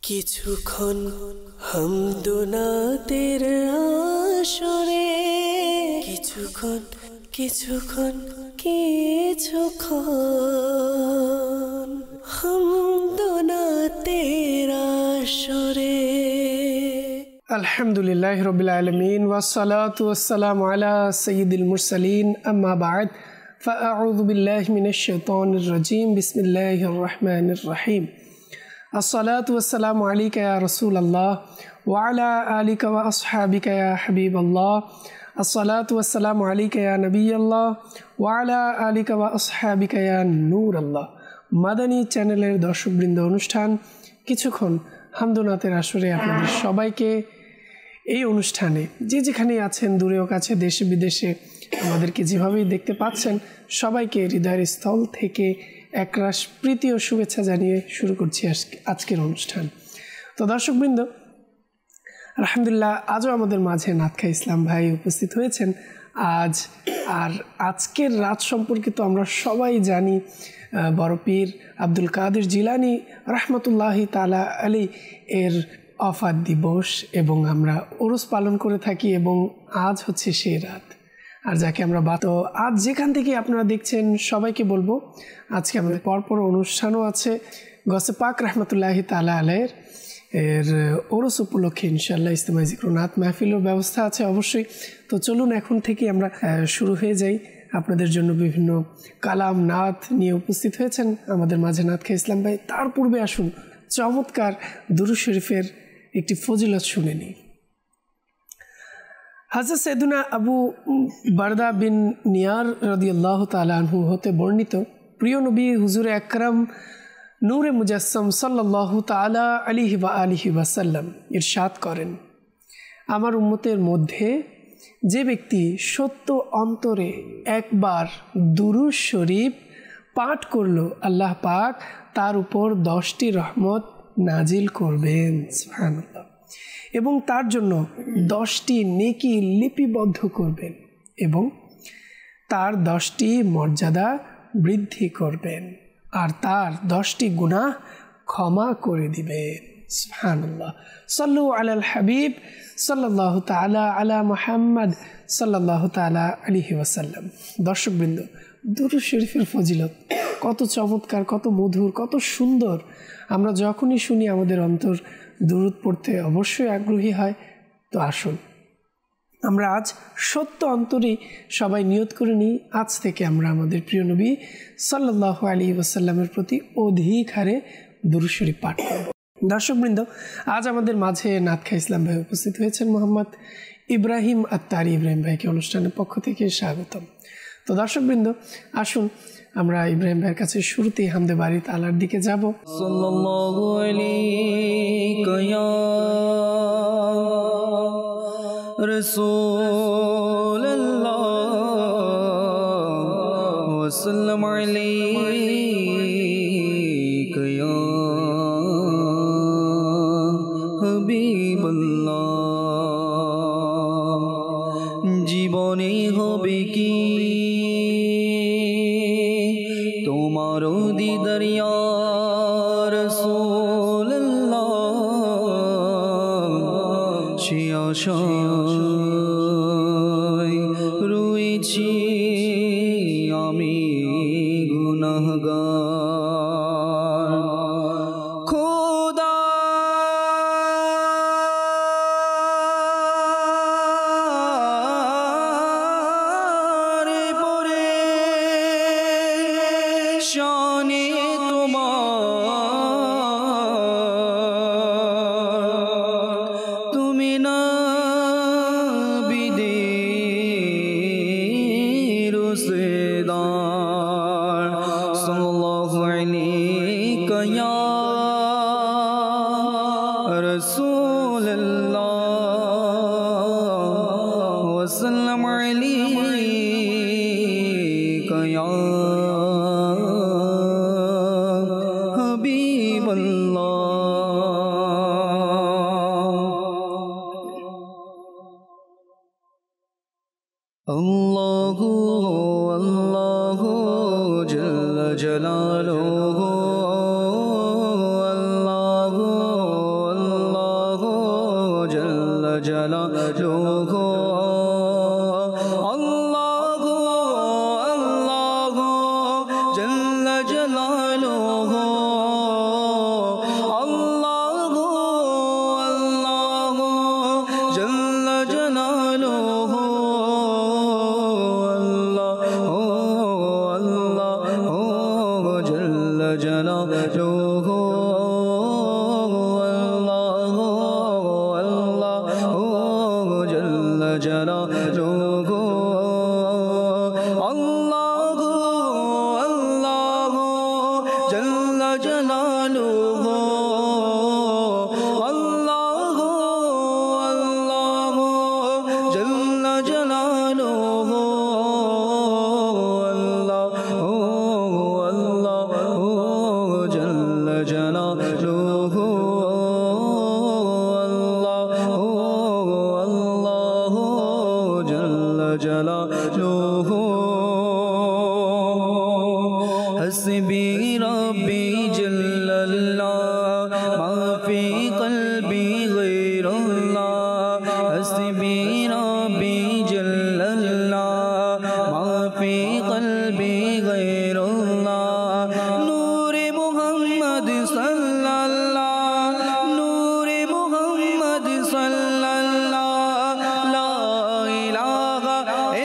কিছুক্ষণ হামদোনাতের আসরে কিছুক্ষণ হামদোনাতের আসরে। আলহামদুলিল্লাহি রাব্বিল আলামিন ওয়াসসালাতু ওয়াসসালামু আলা সাইয়্যিদিল মুরসালিন আম্মা বা'দ ফাআউযু বিল্লাহি মিনাশ শাইতানির রাজীম বিসমিল্লাহির রহমানির রহিম। আসসালাতু ওয়াসসালামু আলাইকা ইয়া রাসূলাল্লাহ ওয়া আলা আলিকা ওয়া আসহাবিকা ইয়া হাবিবাল্লাহ। আসসালাতু ওয়াসসালামু আলাইকা ইয়া নবিয়াল্লাহ ওয়া আলা আলিকা ওয়া আসহাবিকা ইয়া নূরাল্লাহ। মাদানী চ্যানেলের দর্শকবৃন্দ, অনুষ্ঠান কিছুক্ষণ হামদোনাতের আসরে আপনাদের সবাইকে এই অনুষ্ঠানে যে যেখানেই আছেন, দূরেও কাছে, দেশে বিদেশে আমাদেরকে যেভাবেই দেখতে পাচ্ছেন, সবাইকে হৃদয়ের স্থল থেকে একরাশ প্রীতি ও শুভেচ্ছা জানিয়ে শুরু করছি আজকের অনুষ্ঠান। তো দর্শকবৃন্দ, আলহামদুলিল্লাহ আজও আমাদের মাঝে নাতখা ইসলাম ভাই উপস্থিত হয়েছেন আজ। আর আজকের রাত সম্পর্কে তো আমরা সবাই জানি, বড় পীর আব্দুল কাদের জিলানী রহমতুল্লাহি তাআলা আলাইহি এর ওফাত দিবস এবং আমরা ওরস পালন করে থাকি এবং আজ হচ্ছে সেই রাত। আর যাকে আমরা তো আজ যেখান থেকে আপনারা দেখছেন সবাইকে বলবো, আজকে আমাদের পরপর অনুষ্ঠানও আছে। গসে পাক রহমতুল্লাহি তাআলা আলাইহির এর ওরস উপলক্ষে ইনশাআল্লাহ ইজতেমাই যিকর নাত মাহফিলের ব্যবস্থা আছে অবশ্যই। তো চলুন এখন থেকে আমরা শুরু হয়ে যাই। আপনাদের জন্য বিভিন্ন কালাম নাত নিয়ে উপস্থিত হয়েছেন আমাদের মাঝে নাতখা ইসলাম ভাই। তার পূর্বে আসুন চমৎকার দুরূদ শরীফের একটি ফজিলত শুনে নিই। হযরত সাইয়েদুনা আবু বারদা বিন নিয়ার রাদিয়াল্লাহু তাআলা আনহু হতে বর্ণিত, প্রিয় নবী হুজুর আকরাম নূরে মুজাসসাম সাল্লাল্লাহু তাআলা আলাইহি ওয়া আলিহি ওয়াসাল্লাম ইরশাদ করেন, আমার উম্মতের মধ্যে যে ব্যক্তি সত্য অন্তরে একবার দুরূদ শরীফ পাঠ করল, আল্লাহ পাক তার উপর 10টি রহমত নাজিল করবেন, সুবহানাল্লাহ, এবং তার জন্য 10টি নেকি লিপিবদ্ধ করবেন এবং তার 10টি মর্যাদা বৃদ্ধি করবেন আর তার 10টি গুনাহ ক্ষমা করে দিবেন, সুবহানাল্লাহ। সাল্লু আলাল হাবিব সাল্লাল্লাহু তাআলা আলা মুহাম্মদ সাল্লাল্লাহু তাআলা আলাইহি ওয়াসাল্লাম। দর্শকবৃন্দ, দুরূদ শরীফের ফজিলত কত চমৎকার, কত মধুর, কত সুন্দর। আমরা যখনই শুনি আমাদের অন্তর দুরূদ পড়তে অবশ্যই আগ্রহী হয়। তো আসুন আমরা আজ সত্য অন্তরেই সবাই নিয়ত করে নিই, আজ থেকে আমরা আমাদের প্রিয় নবী সাল্লাল্লাহু আলাইহি ওয়াসাল্লামের প্রতি অধিক হারে দুরূদ শরীফ পাঠ করব। দর্শকবৃন্দ, আজ আমাদের মাঝে নাতখা ইসলাম ভাই উপস্থিত হয়েছেন। মোহাম্মদ ইব্রাহিম আত্তারি ইব্রাহিম ভাইকে অনুষ্ঠানের পক্ষ থেকে স্বাগতম। তো দর্শকবৃন্দ, আসুন আমরা ইব্রাহিম ভাইয়ের কাছে শুরুতেই হামদে বাড়ি তাআলার দিকে যাব। সাল্লাল্লাহু আলাইকা ইয়া রাসূলুল্লাহ ওয়া সাল্লামু আলাইকা ইয়া হাবিবাল্লাহ। জীবনে হবে কি তোমার দিদার ইয়া রাসূলুল্লাহ, সে আশায় রয়েছি আমি গুনাহগার। খোদা শানে তোমার, তুমি না বিদের রোজদার। সাল্লাল্লাহু আলাইকা ইয়া রাসূলুল্লাহ ওয়া সাল্লামু আলাইকা ইয়া আল্লাহু আল্লাহু জাল্লা জালালুহু, আল্লাহু जलालुहु अल्लाहु अल्लाहु जल्ल जलालुहु अल्लाहु अल्लाहु जल्ल जलालुहु अल्लाहु अल्लाहु जल्ल जलालुहु जलालुहु अल्लाहु अल्लाहु जल्ल जलालुहु अल्लाहु अल्लाहु जल्ल जलालुहु अल्लाहु अल्लाहु जल्ल जलालुहु जलालुहु हस्बी रब्बी जल्लल्लाह माफी क़ल्बी गैरुल्लाह हस्बी रब्बी जल्लल्लाह माफी क़ल्बी गैरुल्लाह नूरे मुहम्मद सल्लल्लाह नूरे मुहम्मद सल्लल्लाह ला इलाहा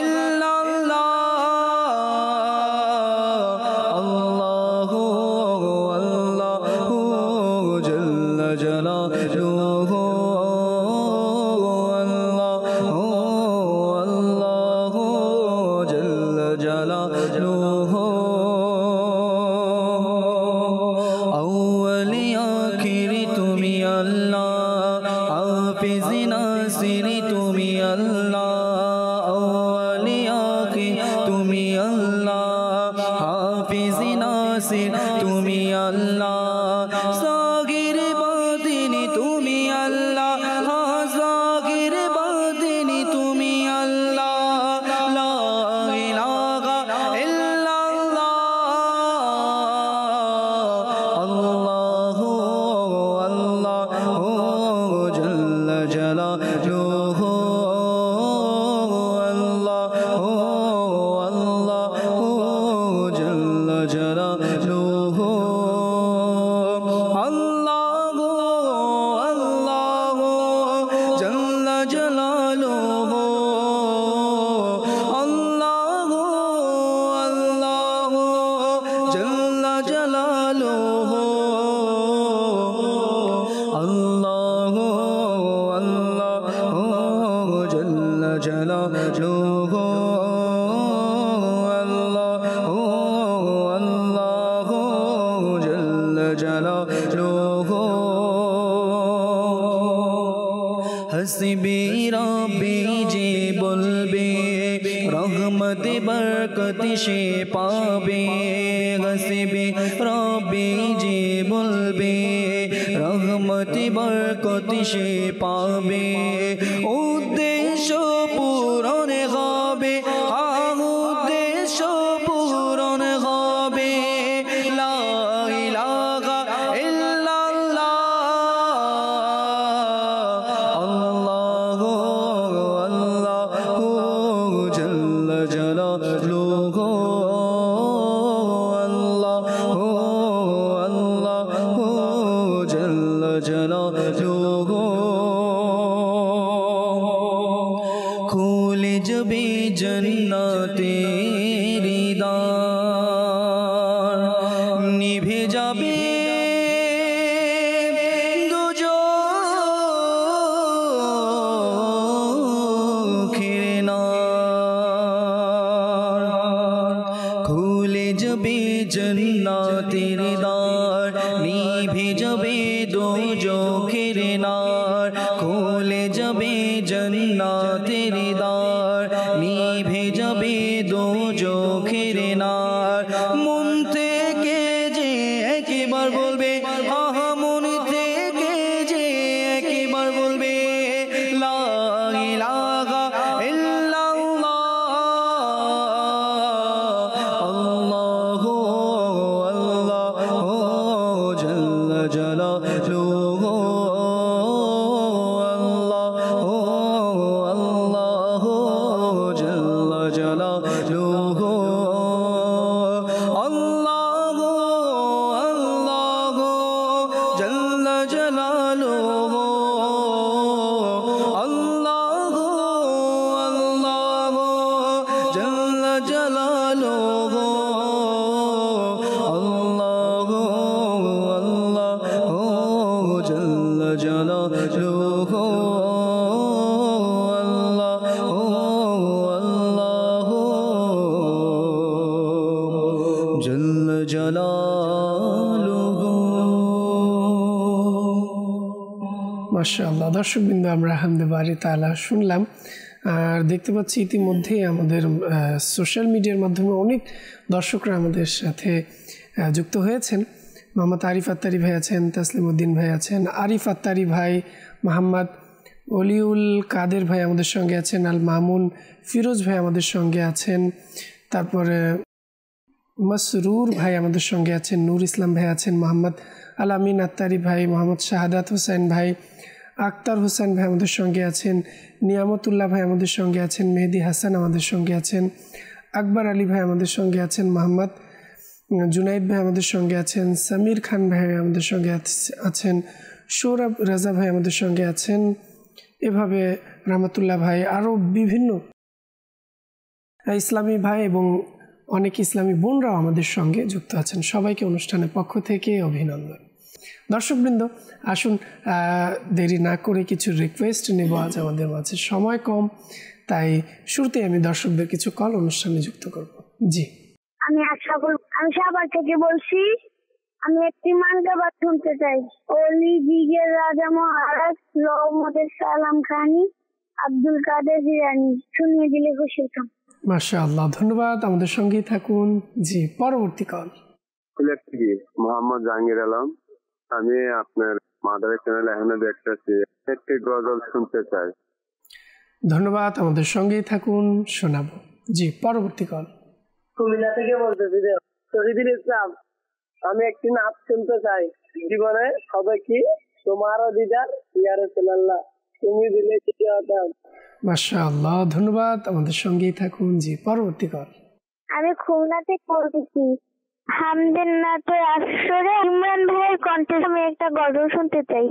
जलालुहु अल्लाहु अल्लाहु जल्ल जलालुहु अव्वल आखिर तुमी अल्लाह हाफिज़ नासिर तुमी अल्लाह अव्वल आखिर तुमी अल्लाह हाफिज़ नासिर तुमी अल्लाह सागिर बातिनी तुमी अल्लाह हाँ सागिर बातिनी तुमी अल्लाह ला इलाहा इल्लल्लाह अल्लाहु अल्लाहु जल्ल जलालुहु अल्लाहु अल्लाहु जल्ल जलालुहु अल्लाहु अल्लाहु जल्ल जलालुहु अल्लाहु अल्लाहु जल्ल जलालुहु अल्लाहु अल्लाहु जल्ल जलालुहु अल्लाहु अल्लाहु जल्ल जलालुहु हस्बी रब्बी जे बोलबे रहमत बरकत से पाबे हस्बी रब्बी जे बोलबे रहमत बरकत से पाबे उद्देश्य पूरण হবে उद्देश्य पूरण হবে ला इलाहा इल्लल्लाह अल्लाहु अल्लाहु जल्ल जलालुहु अल्लाहु अल्लाहु जल्ल जलालुहु खुले जबे जन्नतेर द्वार निभे जाबे दोजखेर नार खुले जबे जन्नतेर द्वार निभे जाबे दोजखेर नार खुले जबे जन्नतेर द्वार निभे जाबे दोजखेर नार मन থেকে যে একবার বলবে আহা মন থেকে যে একবার বলবে লা ইলাহা ইল্লাল্লাহ আল্লাহু আল্লাহু জাল্লা জালালুহু আল্লাহু জালালুহু আল্লাহু আল্লাহু জাল্লা জালালুহু আল্লাহু আল্লাহু জাল্লা জালালুহু মাশাআল্লাহ। দর্শকবৃন্দ, আমরা হামদে বারি তাআলা শুনলাম আর দেখতে পাচ্ছি ইতিমধ্যেই আমাদের সোশ্যাল মিডিয়ার মাধ্যমে অনেক দর্শকরা আমাদের সাথে যুক্ত হয়েছেন। মোহাম্মদ আরিফ আত্তারি ভাই আছেন, তাসলিম উদ্দিন ভাই আছেন, আরিফ আত্তারি ভাই, মোহাম্মদ অলিউল কাদের ভাই আমাদের সঙ্গে আছেন, আল মামুন ফিরোজ ভাই আমাদের সঙ্গে আছেন, তারপরে মসরুর ভাই আমাদের সঙ্গে আছেন, নূর ইসলাম ভাই আছেন, মোহাম্মদ আল আমিন আত্তারি ভাই, মোহাম্মদ শাহাদাত হোসেন ভাই, আক্তার হোসেন ভাই আমাদের সঙ্গে আছেন, নিয়ামতুল্লাহ ভাই আমাদের সঙ্গে আছেন, মেহেদি হাসান আমাদের সঙ্গে আছেন, আকবর আলী ভাই আমাদের সঙ্গে আছেন, মোহাম্মদ জুনাইদ ভাই আমাদের সঙ্গে আছেন, সামির খান ভাই আমাদের সঙ্গে আছেন, সৌরভ রাজা ভাই আমাদের সঙ্গে আছেন, এভাবে রহমতুল্লাহ ভাই, আরও বিভিন্ন ইসলামী ভাই এবং অনেক ইসলামী বোনরাও আমাদের সঙ্গে যুক্ত আছেন। সবাইকে অনুষ্ঠানের পক্ষ থেকে অভিনন্দন। দর্শকবৃন্দ, আসুন দেরি না করে কিছু রিকোয়েস্ট নেব। আজ আমাদের মাঝে সময় কম, তাই শুরুতেই আমি দর্শকদের কিছু কল অনুষ্ঠানে যুক্ত করব। জি, আমি সাভার থেকে বলছি। আমি একটি মানকাবাদ শুনতে চাই। অলি জিগের রাজা মহারাজ রহমতের সালাম খানি আব্দুল কাদের জিলানী শুনিয়ে দিলে খুশি হতাম। মাশাআল্লাহ, ধন্যবাদ। আমাদের সঙ্গেই থাকুন। জি, পরবর্তী কল। মোহাম্মদ জাহাঙ্গীর আলম। আমি আপনার মাদার চ্যানেল এখনো দেখতেছি, একটি গজল শুনতে চাই। ধন্যবাদ, আমাদের সঙ্গেই থাকুন, শোনাবো। জি, পরবর্তী কল। কুমিল্লা থেকে বলতেছি শহীদুল ইসলাম। আমি একটি নাচ শুনতে চাই। জীবনে হবে কি তোমারও দিদার ইয়া রাসূলুল্লাহ, তুমি দিলে কি হতাম। মাশাআল্লাহ, ধন্যবাদ, আমাদের সঙ্গেই থাকুন। জি, পরবর্তী কল। আমি খুলনা থেকে বলতেছি। হামদের নাতে আসরে ইমরান ভাইয়ের কণ্ঠে আমি একটা গজল শুনতে চাই।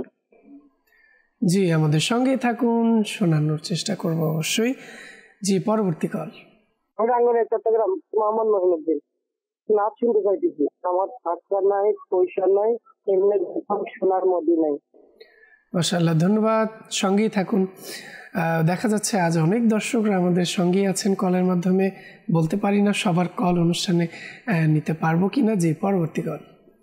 জি, আমাদের সঙ্গেই থাকুন, শোনানোর চেষ্টা করব অবশ্যই। জি, পরবর্তী কল। রাঙ্গনের চট্টগ্রাম মোহাম্মদ মহিনুদ্দিন। নাচ শুনতে চাইতেছি। আমার আজকার নাই, পয়সা নাই, এমনি শোনার মধ্যে নাই। মাশাআল্লাহ, ধন্যবাদ, সঙ্গেই থাকুন। দেখা যাচ্ছে আজ অনেক দর্শকরা আমাদের সঙ্গেই আছেন কলের মাধ্যমে। বলতে পারি না সবার কল অনুষ্ঠানে নিতে পারবো কিনা। যে পরবর্তী কল।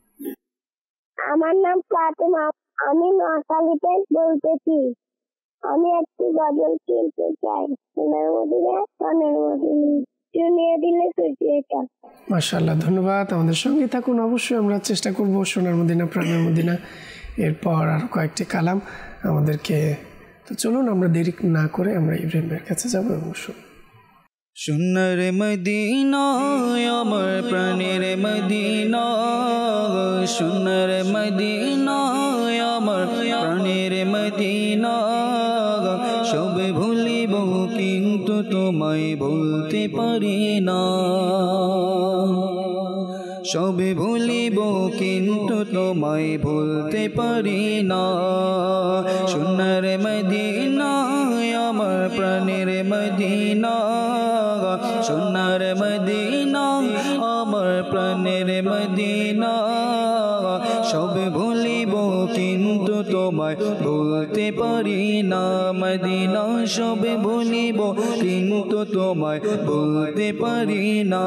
আমার নাম ফাতেমা। আমি নোয়াখালীতে বলতেছি। আমি একটি গজল শুনতে চাই। সোনার মদিনা কানের মদিনা শুনিয়ে দিলে খুশি হতাম। মাশাআল্লাহ, ধন্যবাদ, আমাদের সঙ্গেই থাকুন। অবশ্যই আমরা চেষ্টা করব সোনার মদিনা প্রাণের মদিনা এরপর আরও কয়েকটি কালাম আমাদেরকে। তো চলুন আমরা দেরি না করে আমরা ইব্রাহিম ভাইয়ের কাছে যাবো এবং সোনার মদিনা আমার প্রাণের মদিনা, সোনার মদিনা আমার প্রাণের মদিনা। সব ভুলিব কিন্তু তোমায় ভুলতে পারি না, সব ভুলিব কিন্তু তোমায় ভুলতে পারি না। সোনার মদিনা আমার প্রাণের মদিনা, সোনার মদিনা আমার প্রাণের মদিনা। সব ভুলিব কিন্তু তোমায় ভুলতে পারি না মদিনা, সব ভুলিব কিন্তু তোমায় ভুলতে পারি না।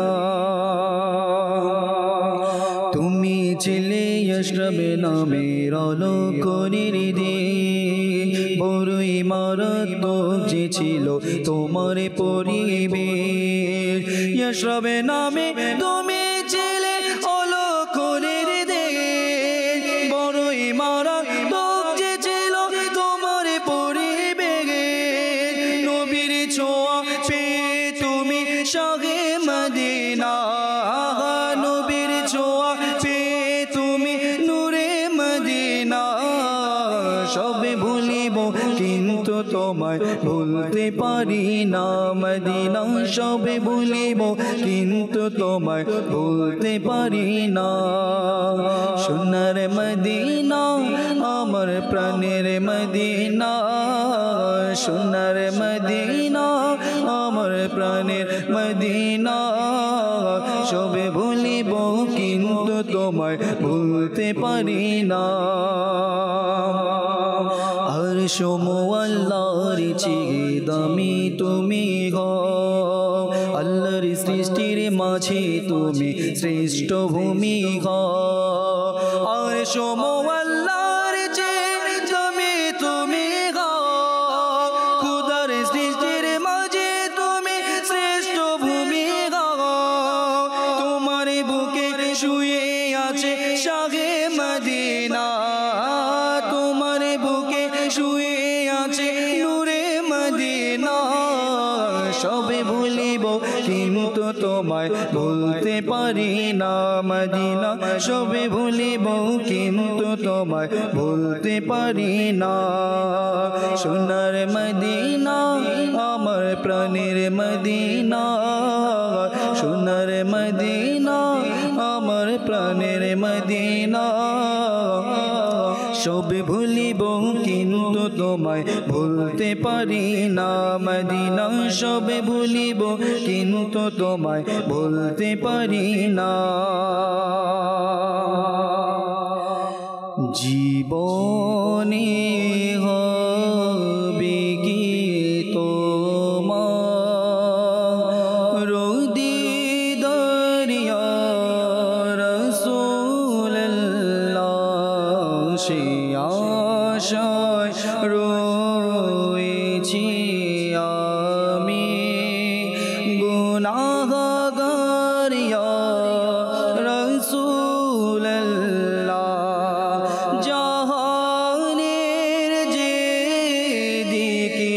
তুমি ছিলে আশরাফে নামের আলোকনের দিন, বড়ই মারাত্মক যে ছিল তোমার পরিবেশ। আশরাফে নামে তুমি ছিলে আলোকনের দিন, বড়ই মারাত্মক যে ছিল তোমার পরিবেশ। নবীর ছোঁয়া পেয়ে তুমি শাহে মদিনা, নবীর ছোঁয়া পেয়ে তুমি নূরে মদিনা। সব সবে ভুলিব কিন্তু তোমায় ভুলতে পারি না মদিনা সবে ভুলিব কিন্তু তোমায় ভুলতে পারি না সোনার মদিনা আমার প্রাণের মদিনা সোনার মদিনা আমার প্রাণের মদিনা সবে ভুলিব কিন্তু তোমায় ভুলতে পারি না আর সমো আল্লাহর চেয়ে দামি তুমি গো আল্লাহর সৃষ্টির মাঝে তুমি শ্রেষ্ঠ ভূমি গো আর সমো আল্লাহর চেয়ে দামি তুমি গো খুদার সৃষ্টির মাঝে তুমি শ্রেষ্ঠ ভূমি গো তোমার বুকে শুয়ে আছে শাহে মদিনা তোমার বুকে শুয়ে আছে নূরে মদিনা সবে ভুলিব কিন্তু তোমায় ভুলতে পারি না মদিনা সবে ভুলিব কিন্তু তোমায় ভুলতে পারি না সোনার মদিনা আমার প্রাণের মদিনা সোনার মদিনা আমার প্রাণের মদিনা সবে ভুলিব কিন্তু তোমায় ভুলতে পারি না মদিনা সবে ভুলিব কিন্তু তোমায় ভুলতে পারি না জীবনে হবে কি তোমার দিদারিয়া রাসূলুল্লাহ সে আশায় রয়েছি আমি গুনাহগার ইয়া রাসূলুল্লাহ জাহানের যে দিকে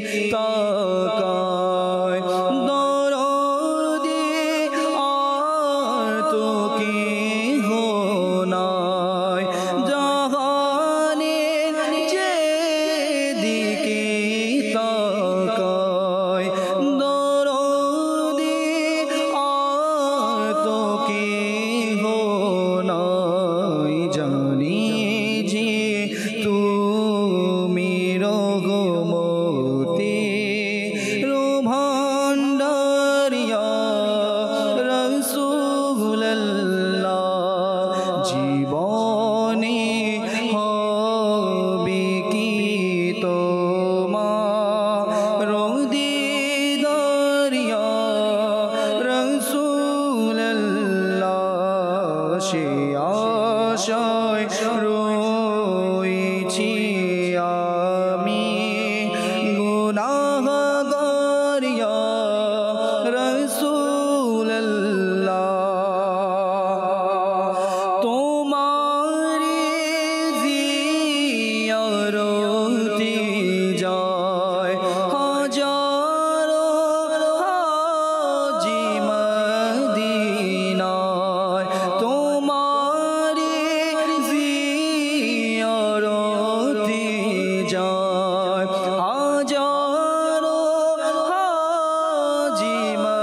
তাকায় দরদে আর তো কেহ নাই জাহানের যে দিকে তাকায় দরদে আর তো কেহ নাই জানি যে তুমি রহমতে ভান্ডারিয়া রাসূলুল্লাহ জীবনে হবে কি তোমার দিদারিয়া রাসূলুল্লাহ সে আশায় রয়েছি আমি গুনাহগার ইয়া রাসূলুল্লাহ তোমারি জিয়ারতে যায় হাজারো হাজি মদিনায় তোমারি জিয়ারতে যায় হাজারো হাজি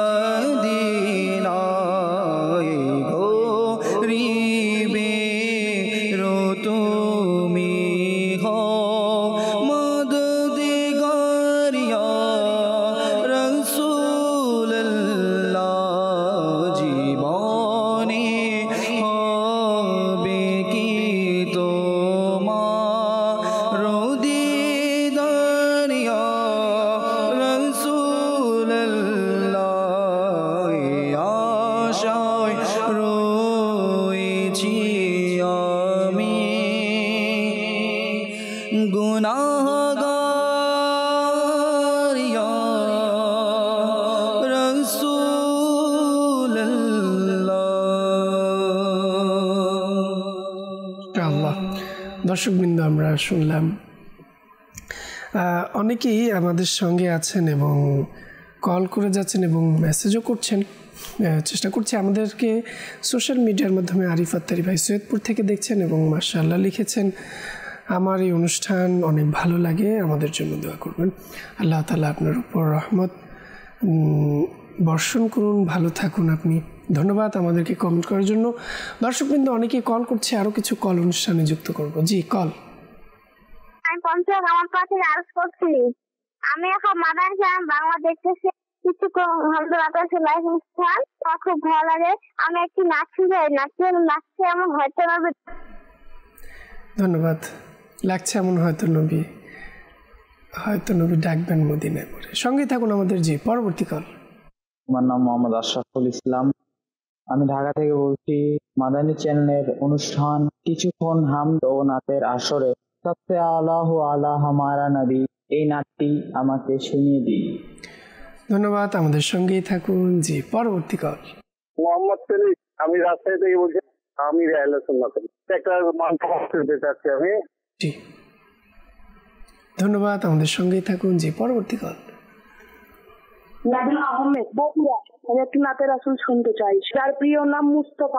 মদিনায় গরিবে রো তুমি হও মদদগার ইয়া রাসূলুল্লাহ জীবনে হবে কি তোমার দিদার ইয়া রাসূলুল্লাহ আশায় রয়েছি আমি গুনাহগার ইয়া রাসূলুল্লাহ আল্লাহ দর্শকবৃন্দ আমরা শুনলাম অনেকেই আমাদের সঙ্গে আছেন এবং কল করে যাচ্ছেন এবং মেসেজও করছেন চেষ্টা করছি আমাদেরকে সোশ্যাল মিডিয়ার মাধ্যমে আরিফ আত্তারি ভাই সৈয়দপুর থেকে দেখছেন এবং মাশাআল্লাহ লিখেছেন আমার এই অনুষ্ঠান অনেক ভালো লাগে, আমাদের জন্য দোয়া করবেন। আল্লাহ তাআলা আপনার উপর রহমত বর্ষণ করুন, ভালো থাকুন আপনি। ধন্যবাদ আমাদেরকে কমেন্ট করার জন্য। দর্শকবৃন্দ অনেকেই কল করছে, আরও কিছু কল অনুষ্ঠানে যুক্ত করব। জি, কল। আমি পঞ্চায়েত আমার পাশে আর্জ করছি। আমি এখন মাদারীপুর বাংলা দেখতেছি কিছু লাইসেন্স খান, আমার খুব ভালো লাগে। আমি একটি নাচি যাই, নাচতে আমার হয়তো হবে। ধন্যবাদ। লাগছে এমন হয়তো নবী ডাকবেন মদিনায় পড়ে। সঙ্গে থাকুন আমাদের। জি, পরবর্তী কল। আমার নাম মোহাম্মদ আশরাফুল ইসলাম, আমি ঢাকা থেকে বলছি। মাদানী চ্যানেলের অনুষ্ঠান কিছুক্ষণ হামদ ও নাতের আসরে সবচেয়ে আল্লাহু আলা হামারা নবী, এই নাটটি আমাকে শুনিয়ে দিন। ধন্যবাদ, আমাদের সঙ্গেই থাকুন। জি, পরবর্তী কল। মোহাম্মদ সেলিম, আমি রাজশাহী থেকে বলছি। আমি একটা মন্তব্য চাচ্ছি আমি। জি, ধন্যবাদ, আমাদের সঙ্গেই থাকুন। জি, পরবর্তী কল। নাবিল আহমেদ, বগুড়া। আমি একটি নাতের আসল শুনতে চাই, যার প্রিয় নাম মুস্তফা।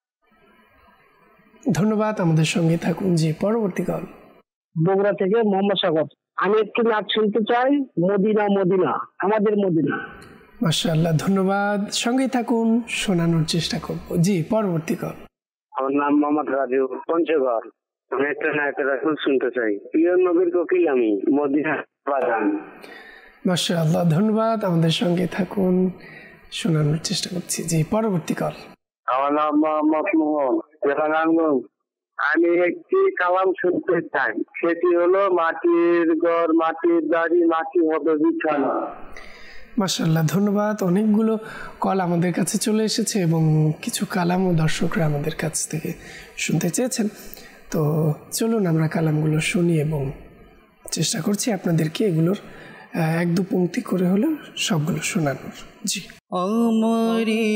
ধন্যবাদ, আমাদের সঙ্গে থাকুন। জি, পরবর্তী কল। বগুড়া থেকে মোহাম্মদ সাগর, আমি একটি নাচ শুনতে চাই, মদিনা মদিনা আমাদের মদিনা। মাশাআল্লাহ, ধন্যবাদ, সঙ্গেই থাকুন, শোনানোর চেষ্টা করব। জি, পরবর্তী কল। আমার নাম মোহাম্মদ রাজু, পঞ্চগড়। আমি একটা নাতের আসল শুনতে চাই, প্রিয় নবীর কোকিল আমি, মদিনা বাজান। মাশাআল্লাহ, ধন্যবাদ, আমাদের সঙ্গে থাকুন, শোনানোর চেষ্টা করছি। জি, পরবর্তী কল। আমার নাম মোহাম্মদ মোহন, জেলানারায়ণগঞ্জ। আমি একটি কালাম শুনতে চাই, সেটি হলো মাটির ঘর, মাটির বাড়ি, মাটি হবে বিছানা। মাশাআল্লাহ, ধন্যবাদ। অনেকগুলো কল আমাদের কাছে চলে এসেছে এবং কিছু কালামও দর্শকরা আমাদের কাছ থেকে শুনতে চেয়েছেন। তো চলুন আমরা কালামগুলো শুনি এবং চেষ্টা করছি আপনাদেরকে এগুলোর এক দু পংক্তি করে হলেও সবগুলো শোনানোর। জি। আমারি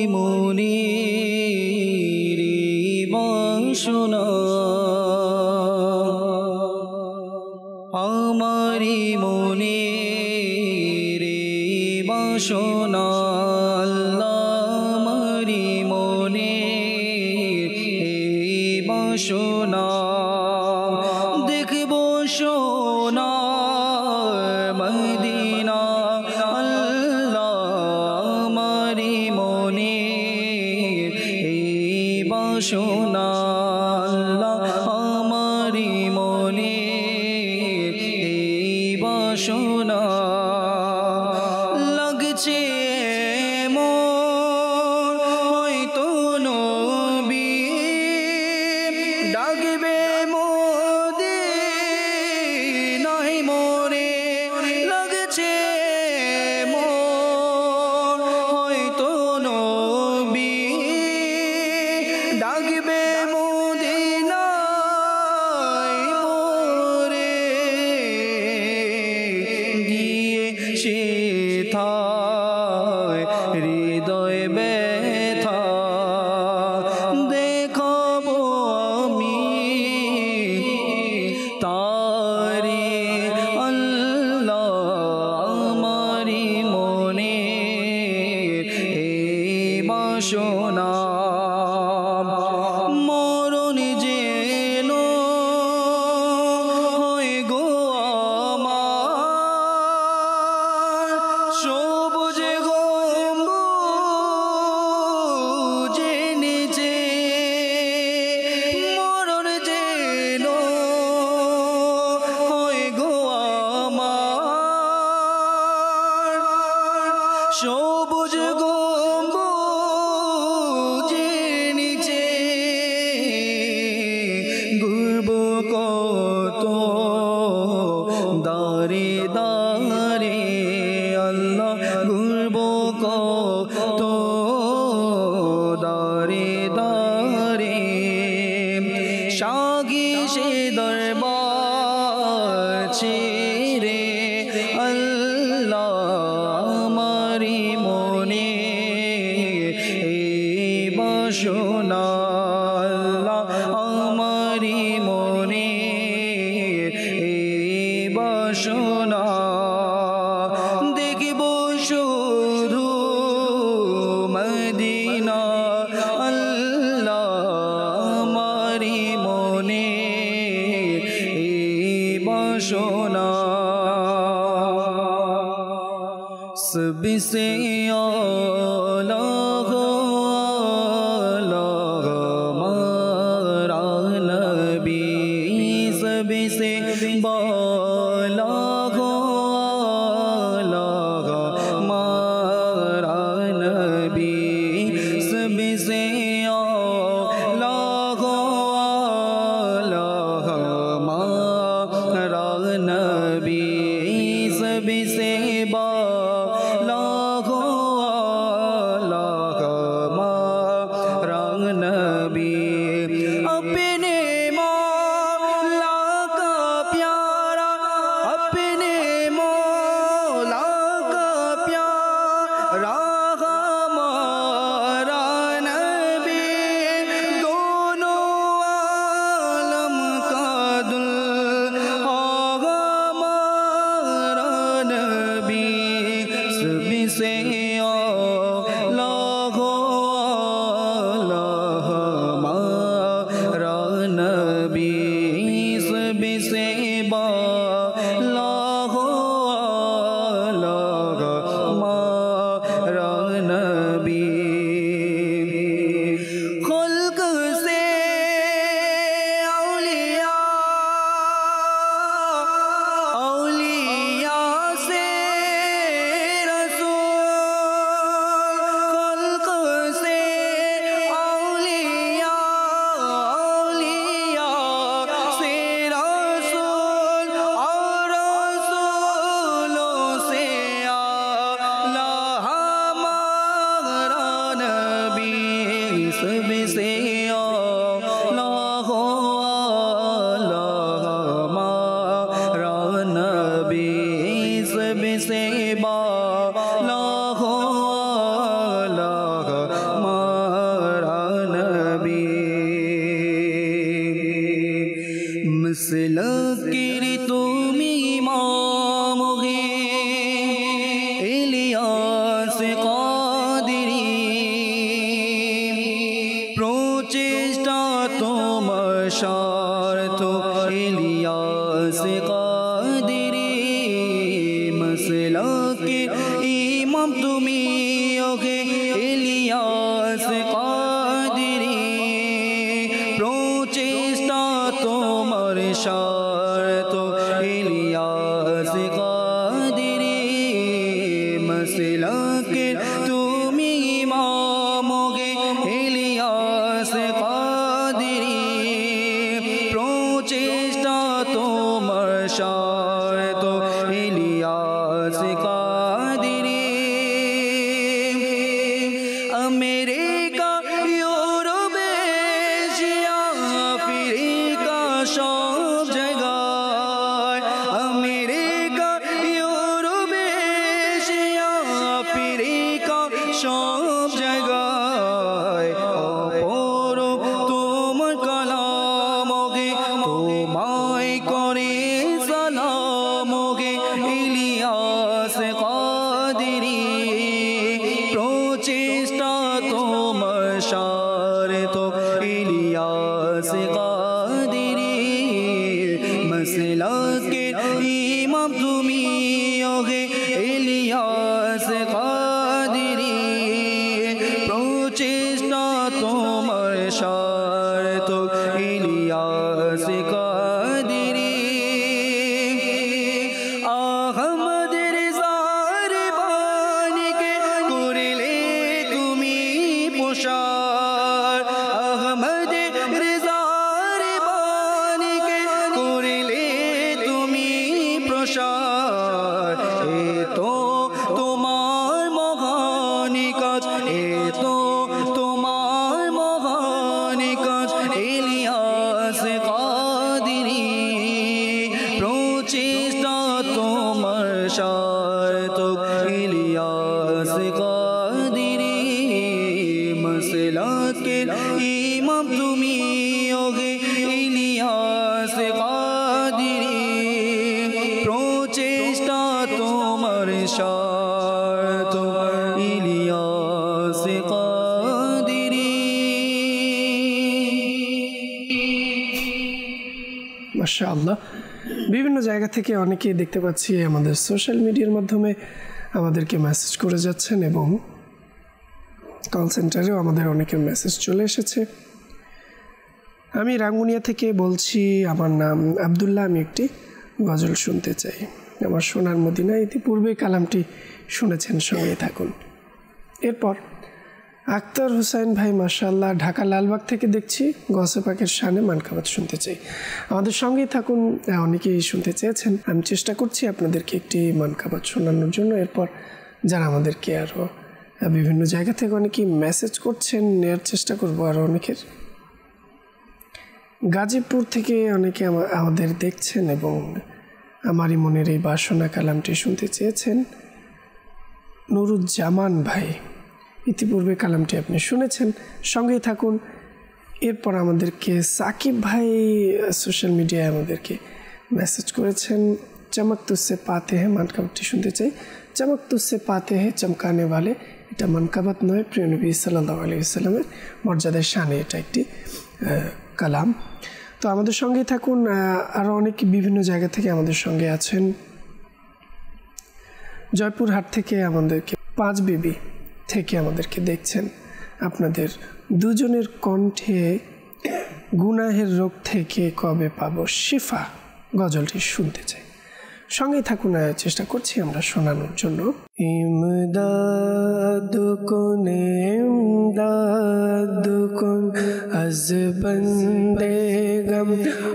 মনির বাসনা, আমারি মনির বাসনা, আমারি মনির বাসনা, দেখবো সোনা মদিনা, আল্লাহ আমারি মনির বাসনা, আল্লাহ আমারি মনির বাসনা, লাগছে মোর হয়তো নবী ডাকবে মদিনায় মোরে, লাগছে মোর হয়তো নবী ডাকবে মদিনায় মোরে, গিয়ে সেথায় হৃদয় ব্যথা দেখাবো আমি তারে, আল্লাহ আমারি মনির বাসনা, মরণ যেন হয় গো আমার, সবুজ গম্বুজে নিচে, মরণ যেন হয় গো আমার, সবুজ গম্বুজে নিচে, ঘুরব কত দারে দারে, আল্লাহ ঘুরব কত দারে দারে, সাগি সে দরবার ছেড়ে, আল্লাহ আমারি মনির বাসনা, আল্লাহ আমারি মনির বাসনা, দেখব শুধু মদিনা, আল্লাহ আমারি মনির सोना सबसे आला हमारा नबी सबसे बाला हमारा नबी सबसे आला हमारा नबी सबसे बाला हमारा नबी अपने मौला का प्यारा अपने मौला का प्यारा हमारा नबी दोनों आलम का दुल्हा हमारा नबी सबसे आला हमारा नबी सबसे बाला हमारा नबी खुल्क से औलिया औलिया से रसूल खुल्क से औलिया औलिया से रसूल और रसूलों से आला हमारा नबी सबसे आला हमारा नबी सबसे बाला हमारा नबी मसलकिर तुम इमाम गे इलियास कादिरी प्रचेष्टा তোমার স্বার্থ ইলিয়াস কাদিরি মসলকে ইমাম তুমি ওকে ইলিয়াস কাদিরি প্রচেষ্টা তোমার স্বার্থ ইলিয়াস কাদিরি মসলকে তুমি ইমাম ওকে ইলিয়াস কাদিরি প্রচেষ্টা তোমার স্বার্থ Ilyas Qadri America Europe Asia Africa सब जगह अमेरिका यूरोप एशिया अफ्रीका सब जगह অপরূপ তোমার কালাম গে তোমায় করে সালাম গে ইলিয়াস কাদিরি প্রচেষ্টা তোমার স্বার্থ ইলিয়াস কাদিরি মসলকে ইমাম তুমি ওগে ইলিয়াস কাদিরি প্রচেষ্টা তোমার স্বার্থ ইলিয়াস কাদিরি আহমদ রেজার বাণীকে করলে তুমি পোষার আহমদ রেজার বাণীকে করলে তুমি প্রসার এ তো তোমার মহান কাজ এ তো তোমার মহান কাজ ইলিয়াস কাদিরি প্রচেষ্টা তোমার স্বার্থ ইলিয়াস কাদিরি মসলকে ইমাম তুমি ওগে ইলিয়াস কাদিরি প্রচেষ্টা তোমার স্বার্থ ইলিয়াস কাদিরি মাশাআল্লাহ বিভিন্ন জায়গা থেকে অনেকেই দেখতে পাচ্ছি আমাদের সোশ্যাল মিডিয়ার মাধ্যমে আমাদেরকে মেসেজ করে যাচ্ছেন এবং কল সেন্টারেও আমাদের অনেকের মেসেজ চলে এসেছে। আমি রাঙ্গুনিয়া থেকে বলছি, আমার নাম আবদুল্লাহ, আমি একটি গজল শুনতে চাই। আমার সোনার মদিনা, ইতিপূর্বে কালামটি শুনেছেন, সঙ্গে থাকুন। এরপর আক্তার হুসাইন ভাই, মাশাআল্লাহ, ঢাকা লালবাগ থেকে দেখছি, গসে পাকের শানে মানকাবাত শুনতে চাই। আমাদের সঙ্গেই থাকুন, অনেকেই শুনতে চেয়েছেন, আমি চেষ্টা করছি আপনাদেরকে একটি মানকাবাত শোনানোর জন্য। এরপর যারা আমাদেরকে আরও বিভিন্ন জায়গা থেকে অনেকেই মেসেজ করছেন, নেওয়ার চেষ্টা করবো আরও অনেকের। গাজীপুর থেকে অনেকে আমাদের দেখছেন এবং আমারই মনের এই বাসনা কালামটি শুনতে চেয়েছেন। নুরুজ্জামান ভাই, ইতিপূর্বে কালামটি আপনি শুনেছেন, সঙ্গেই থাকুন। এরপর আমাদেরকে সাকিব ভাই সোশ্যাল মিডিয়ায় আমাদেরকে মেসেজ করেছেন, চমক তুসে পাতে হ্যাঁ মানকাবাতটি শুনতে চাই। চমক তুসে পাতে হ্যাঁ চমকানে ওয়ালে, এটা মানকাবাত নয়, প্রিয় নবী সাল্লাল্লাহু আলাইহি ওয়াসাল্লামের মর্যাদার শানে এটা একটি কালাম। তো আমাদের সঙ্গেই থাকুন। আরও অনেক বিভিন্ন জায়গা থেকে আমাদের সঙ্গে আছেন। জয়পুরহাট থেকে আমাদেরকে, পাঁচ বিবি থেকে আমাদেরকে দেখছেন। আপনাদের দুজনের কণ্ঠে গুনাহের রোগ থেকে কবে পাবো শিফা গজলটি শুনতে চাই। সঙ্গেই থাকুন, চেষ্টা করছি আমরা শোনানোর জন্য। ইমদাদ কুন ইমদাদ কুন আজ বন্দে গম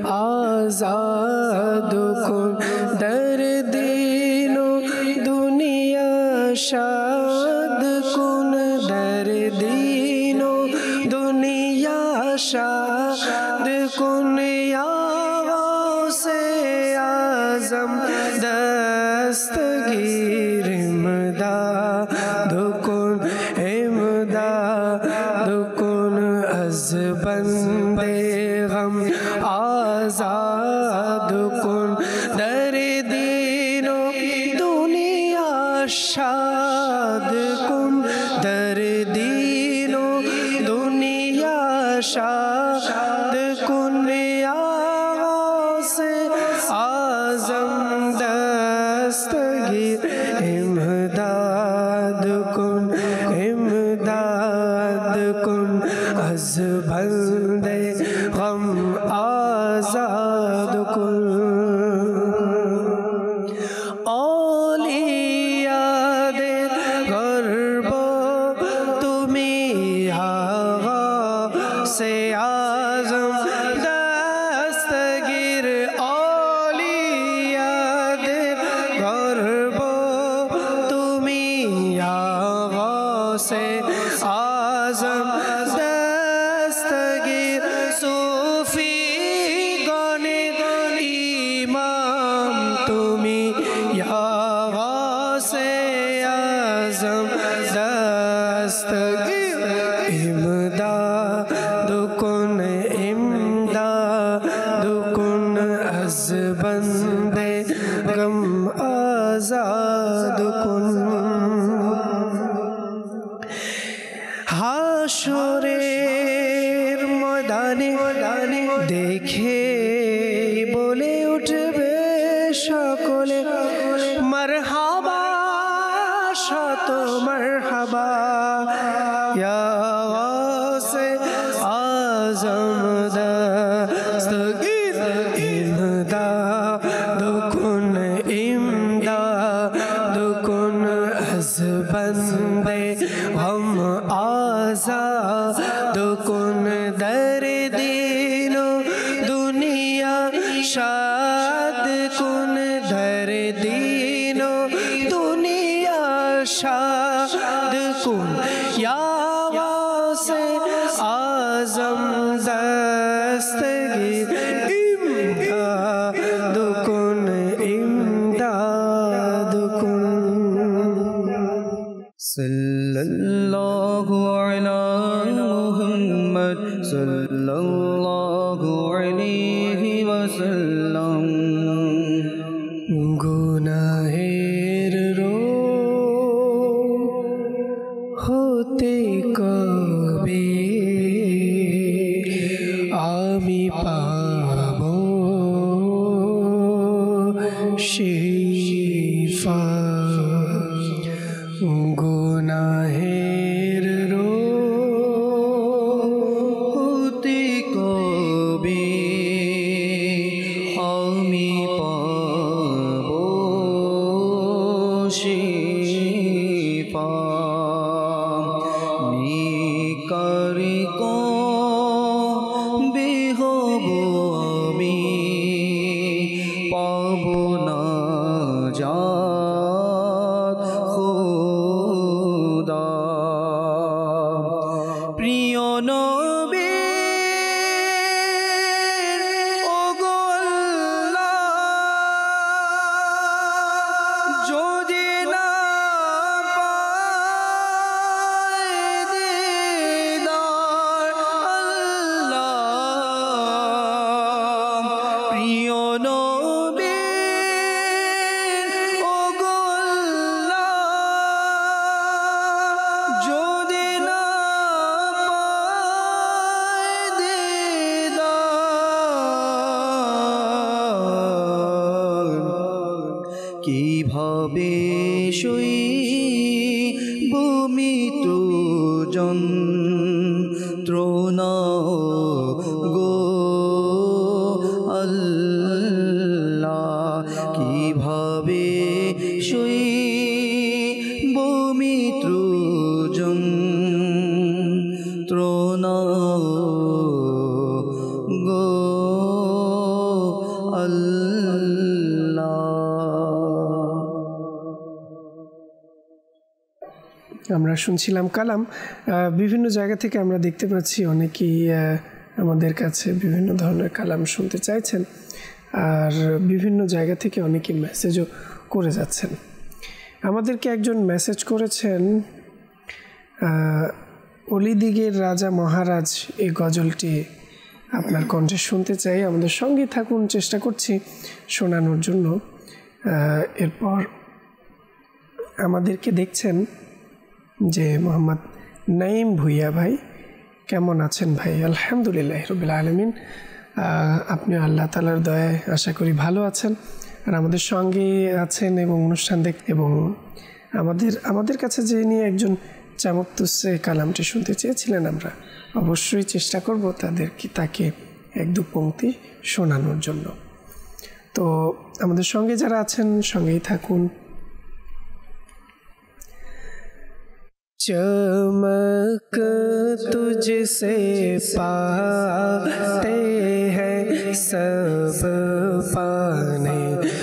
আজাদ কুন দরদিনো দুনিয়া শাদ কুন দরদিনো দুনিয়া শাদ কুন ইয়া গাউসে आज़म दस्तगीर इमदाद कुन अज़ बंदे गम आज़ाद कुन दर्दीनो दुनिया शाद कुन दर्दीनो दुनिया शाद कुन आज़म दस्तगीर इमदाद कुन अज़ बंदे गम आज़ाद कुन। औलिया दे गर्ब तुमी आगा से आज़म दस्तगीर से आज़म दस्तगीर सूफी गने इमाम तुमी या से आज़म दस्तगीर इमदाद कुन अज़ बंदे गम आज़ाद कुन। হাশরের ময়দানে দেখে বলে উঠবে সকলে মারহাবা, শত মারহাবা ইয়া গাউসে আযম দস্তগীর ইমদাদ কুন अज़ बंदे हम आज़ाद कुन दर्दीनो दुनिया शाद कुन दर्दीनो दुनिया शाद कुन या गाउसे आज़म दस्तगीर इमदाद कुन सल्लल्लाहु अला मुहम्मद सल्लल्लाहु अलैहि वसल्लम। गुनाहेर रोग होते कबे आमी पाबो শিফা গুনাহের হতে কবে আমি পাব শিফা নিকারে কবে হব আমি পাব না জাত খোদা প্রিয় নবী ওগো আল্লাহ যদি না পাই দিদার আল্লাহ প্রিয় নবী ওগো আল্লাহ যদি না পাই দিদার কিভাবে সইব মৃত্যু যন্ত্রণা গো আল্লাহ কিভাবে সইব মৃত্যু যন্ত্রণা গো আল্লাহ। আমরা শুনছিলাম কালাম। বিভিন্ন জায়গা থেকে আমরা দেখতে পাচ্ছি অনেকেই আমাদের কাছে বিভিন্ন ধরনের কালাম শুনতে চাইছেন, আর বিভিন্ন জায়গা থেকে অনেকে মেসেজও করে যাচ্ছেন। আমাদেরকে একজন মেসেজ করেছেন, অলিদিগের রাজা মহারাজ এই গজলটি আপনার কণ্ঠে শুনতে চাই, আমাদের সঙ্গে থাকুন, চেষ্টা করছি শোনানোর জন্য। এরপর আমাদেরকে দেখছেন যে মোহাম্মদ নাইম ভুইয়া ভাই, কেমন আছেন ভাই? আলহামদুলিল্লাহ রাব্বিল আলামিন। আপনি আল্লাহ তাআলার দয়ায় আশা করি ভালো আছেন, আর আমাদের সঙ্গে আছেন এবং অনুষ্ঠান এবং আমাদের কাছে যে নিয়ে একজন চামকতুসে কালামটি শুনতে চেয়েছিলেন, আমরা অবশ্যই চেষ্টা করব তাকে এক দু পংক্তি শোনানোর জন্য। তো আমাদের সঙ্গে যারা আছেন সঙ্গেই থাকুন। चमक तुझसे पाते हैं सब पाने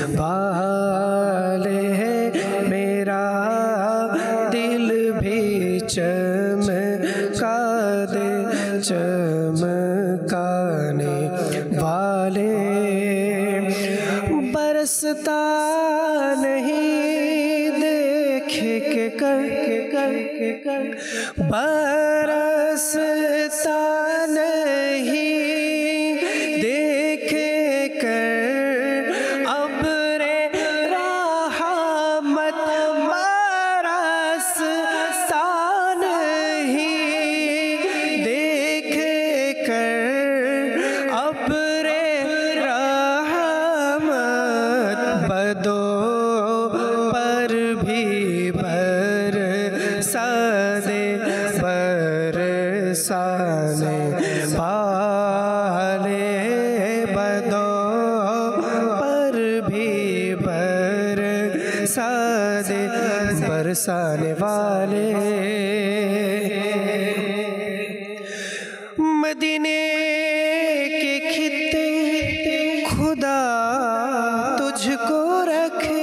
वाले हैं, मेरा दिल भी चमका दे चमकाने वाले, बरसता नहीं देखे के कर बरसता नहीं देखे कर अब्रे रहमत, बरसता नहीं देखे कर अब्रे रहमत, बदो पर भी बरसाने वाले, बदो पर भी बरसाने वाले, मदीने के खित्ते खुदा तुझको रखे,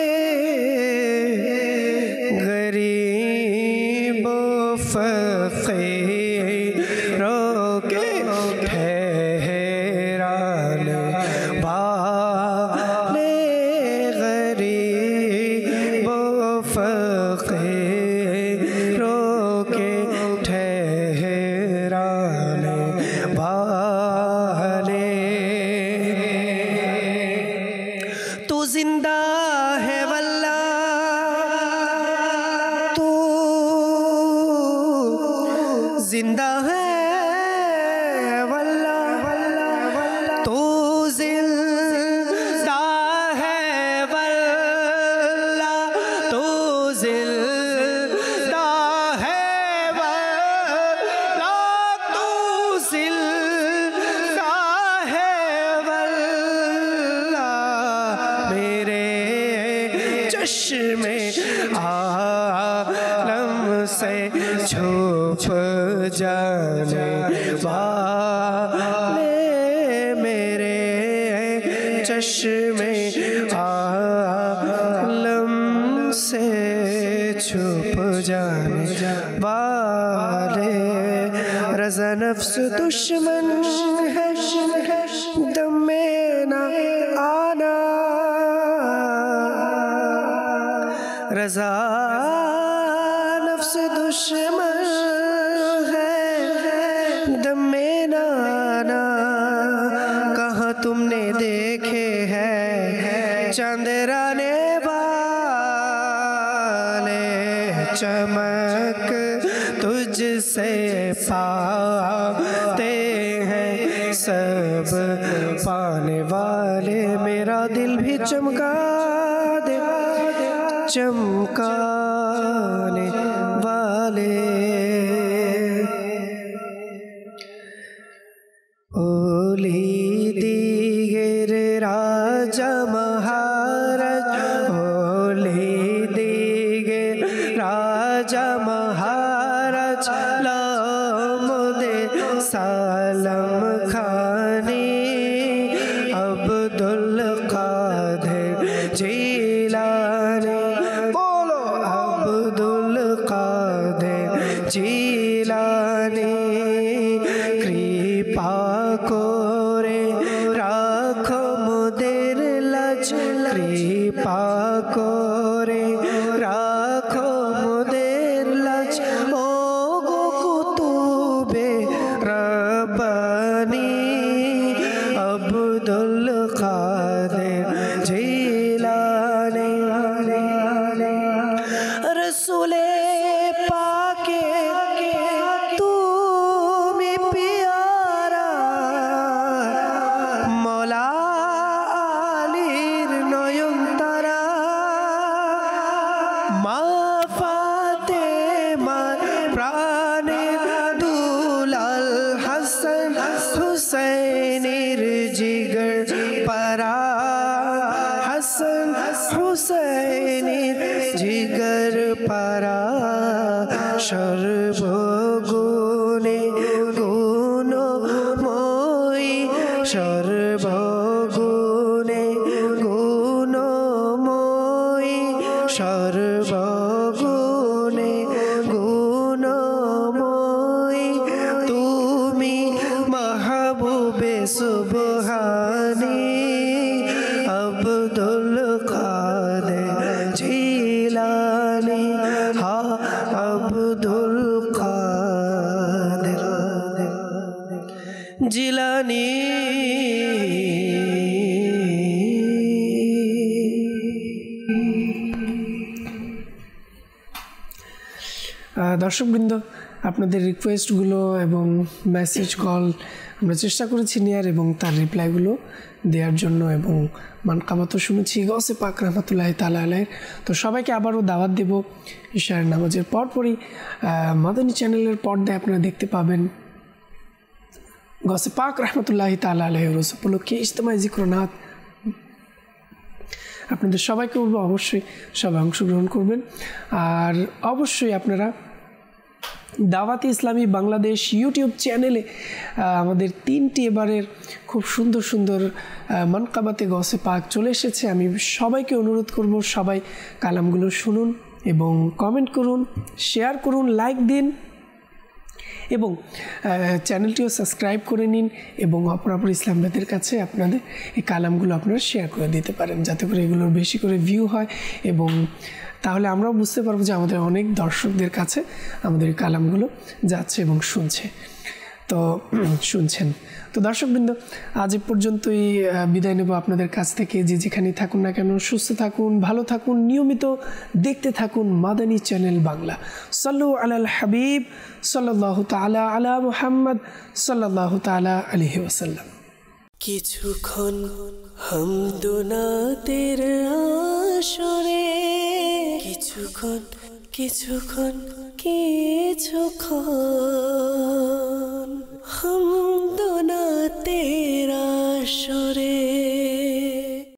फकीरों के ठहराने वाले, गरीबों फकीरों के ठहराने वाले, तू जिंदा है वल्लाह, जिंदा है वल्लाह, तू जिंदा है वल्लाह। चश्मे आलम से छुप जाने वाले मेरे चश्मे आलम से छुप जाने वाले रज़ा नफ्स दुश्मन है दम में ना आना रज़ा नफ्स दुश्मन है दम में ना आना कहाँ तुमने देखे हैं चंद्राने वाले चमक तुझसे पाते हैं सब पाने वाले मेरा दिल भी चमका दे चमकाने वाले ओली दिगर राजा महाराज ओली दिगर राजा महाराज लामुदे सालम खानी अब्दुल कादिर जिलानी बोलो अब्दुल कादिर जिलानी कृपा करे राखो मोদের লাজ कृपा करे राखो मोদের লাজ ও গো কুতুবে রব্বানি अब्दुल कादिर जिलानी रसूले पाके तुमी प्यारा मौला आलीर नयन तारा मा फातेमार प्राणेर दुलाल हसन हुसैनेर जिगर पारा हसन हुसैनेर जिगर पारा সর্বগুণে গুণময়ী সর্বগুণে গুণময়ী সর্বগুণে গুণময়ী তুমি মাহবুবে সুবহানী अब्दुल कादिर जिलानी हा अब्दुल कादिर जिलानी দর্শকবৃন্দ আপনাদের রিকোয়েস্টগুলো এবং মেসেজ কল আমরা চেষ্টা করেছি নেয়ার এবং তার রিপ্লাইগুলো দেওয়ার জন্য এবং মানকাবাতও শুনেছি গসে পাক রহমতুল্লাহ তাআলা আলাইহির তো সবাইকে আবারও দাওয়াত দেব ইশার নামাজের পরপরই মাদানী চ্যানেলের পর্দায় আপনারা দেখতে পাবেন গসে পাক রহমতুল্লাহ তাআলা আলাইহির রোজ উপলক্ষে ইজতেমাই জিক্রনাথ আপনাদের সবাইকে বলবো অবশ্যই সবাই অংশগ্রহণ করবেন আর অবশ্যই আপনারা দাওয়াতে ইসলামী বাংলাদেশ ইউটিউব চ্যানেলে আমাদের 3টি এবারের খুব সুন্দর সুন্দর মানকাবাতে গসে পাক চলে এসেছে আমি সবাইকে অনুরোধ করব সবাই কালামগুলো শুনুন এবং কমেন্ট করুন শেয়ার করুন লাইক দিন এবং চ্যানেলটিও সাবস্ক্রাইব করে নিন এবং অপরাপর ইসলামীদের কাছে আপনাদের এই কালামগুলো আপনারা শেয়ার করে দিতে পারেন যাতে করে এগুলোর বেশি করে ভিউ হয় এবং তাহলে আমরাও বুঝতে পারবো যে আমাদের অনেক দর্শকদের কাছে আমাদের কালামগুলো যাচ্ছে এবং শুনছেন তো দর্শকবৃন্দ আজ পর্যন্তই বিদায় নেব আপনাদের কাছ থেকে যে যেখানেই থাকুন না কেন সুস্থ থাকুন ভালো থাকুন নিয়মিত দেখতে থাকুন মাদানী চ্যানেল বাংলা সাল্লু আলাল হাবিব সাল্লাল্লাহু তাআলা আলা মুহাম্মদ সাল্লাল্লাহু তাআলা আলাইহি ওয়াসাল্লাম কিছুক্ষণ হামদুনাতের আসরে কিছুক্ষণ